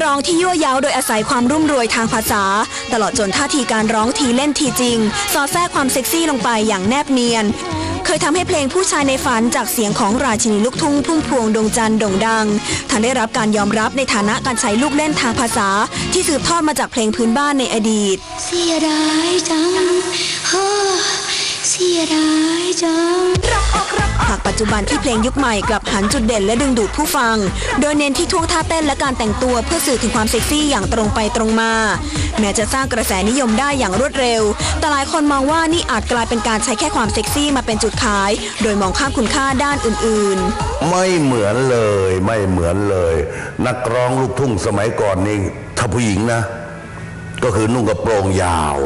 ร้องที่ยั่วเย้าโดยอาศัยความรุ่มรวยทางภาษาตลอดจนท่าทีการร้องทีเล่นทีจริงสอดแทรกความเซ็กซี่ลงไปอย่างแนบเนียนเคยทำให้เพลงผู้ชายในฝันจากเสียงของราชินีลูกทุ่งพุ่มพวงดวงจันทร์โด่งดังทั้งได้รับการยอมรับในฐานะการใช้ลูกเล่นทางภาษาที่สืบทอดมาจากเพลงพื้นบ้านในอดีตเสียดายจังเสียดายจังหากปัจจุบันที่เพลงยุคใหม่กลับหันจุดเด่นและดึงดูดผู้ฟังโดยเน้นที่ท่วงท่าเต้นและการแต่งตัวเพื่อสื่อถึงความเซ็กซี่อย่างตรงไปตรงมาแม้จะสร้างกระแสนิยมได้อย่างรวดเร็วแต่หลายคนมองว่านี่อาจกลายเป็นการใช้แค่ความเซ็กซี่มาเป็นจุดขายโดยมองข้ามคุณค่าด้านอื่นๆไม่เหมือนเลยนักร้องลูกทุ่งสมัยก่อนนี่ถ้าผู้หญิงนะก็คือนุ่งกระโปรงยาว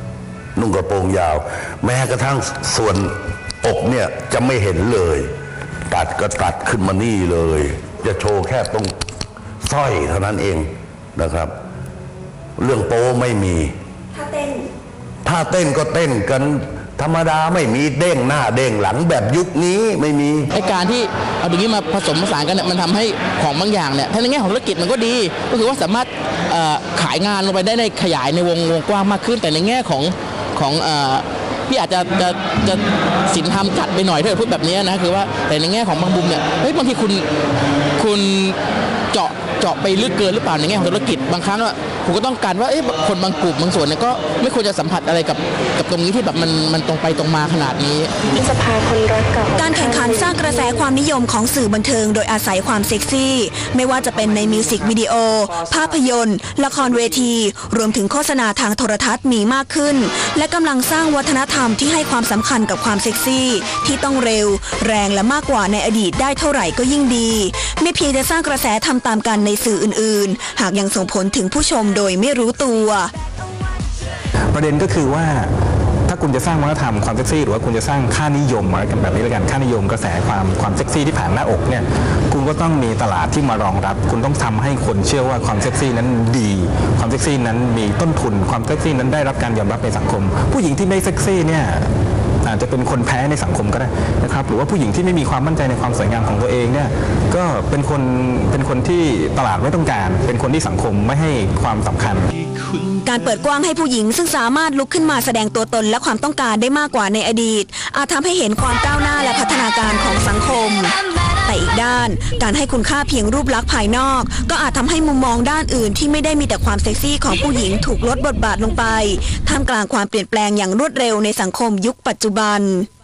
แม้กระทั่งส่วนอกเนี่ยจะไม่เห็นเลยตัดก็ตัดขึ้นมานี่เลยจะโชว์แค่ตรงสร้อยเท่านั้นเองนะครับเรื่องโป๊ไม่มีถ้าเต้นก็เต้นกันธรรมดาไม่มีเด้งหน้าเด้งหลังแบบยุคนี้ไม่มีไอ้การที่เอาอย่างนี้มาผสมผสานกันเนี่ยมันทำให้ของบางอย่างเนี่ยถ้าในแง่ของธุรกิจมันก็ดีก็คือว่าสามารถขายงานลงไปได้ในขยายในวงกว้างมากขึ้นแต่ในแง่ของพี่อาจจะสินธรรมจัดไปหน่อยถ้าพูดแบบนี้นะคือว่าแต่ในแง่ของบางมุมเนี่ยเฮ้ยบางทีคุณเจาะไปลึกเกินหรือเปล่าในแง่ของธุรกิจบางครั้งผมก็ต้องการว่าคนบางกลุ่มบางส่วนเนี่ยก็ไม่ควรจะสัมผัสอะไรกับตรงนี้ที่แบบมันตรงไปตรงมาขนาดนี้สภาคนรักเก่าการแข่งขันสร้างกระแสความนิยมของสื่อบันเทิงโดยอาศัยความเซ็กซี่ไม่ว่าจะเป็นในมิวสิกวิดีโอภาพยนตร์ละครเวทีรวมถึงโฆษณาทางโทรทัศน์มีมากขึ้นและกำลังสร้างวัฒนธรรมที่ให้ความสำคัญกับความเซ็กซี่ที่ต้องเร็วแรงและมากกว่าในอดีตได้เท่าไหร่ก็ยิ่งดีไม่เพียงจะสร้างกระแสทำตามกันในสื่ออื่นๆหากยังส่งผลถึงผู้ชมโดยไม่รู้ตัวประเด็นก็คือว่าถ้าคุณจะสร้างวัฒนธรรมความเซ็กซี่หรือว่าคุณจะสร้างค่านิยมอะไรกันแบบนี้แล้วกันค่านิยมกระแสความเซ็กซี่ที่ผ่านหน้าอกเนี่ยคุณก็ต้องมีตลาดที่มารองรับคุณต้องทำให้คนเชื่อว่าความเซ็กซี่นั้นดีความเซ็กซี่นั้นมีต้นทุนความเซ็กซี่นั้นได้รับการยอมรับในสังคมผู้หญิงที่ไม่เซ็กซี่เนี่ยอาจจะเป็นคนแพ้ในสังคมก็ได้นะครับหรือว่าผู้หญิงที่ไม่มีความมั่นใจในความสวยงามของตัวเองเนี่ยก็เป็นคนที่ตลาดไม่ต้องการเป็นคนที่สังคมไม่ให้ความสำคัญการเปิดกว้างให้ผู้หญิงซึ่งสามารถลุกขึ้นมาแสดงตัวตนและความต้องการได้มากกว่าในอดีตอาจทำให้เห็นความก้าวหน้าและพัฒนาการของสังคมแต่อีกด้านการให้คุณค่าเพียงรูปลักษณ์ภายนอกก็อาจทำให้มุมมองด้านอื่นที่ไม่ได้มีแต่ความเซ็กซี่ของผู้หญิงถูกลดบทบาทลงไปท่ามกลางความเปลี่ยนแปลงอย่างรวดเร็วในสังคมยุคปัจจุบัน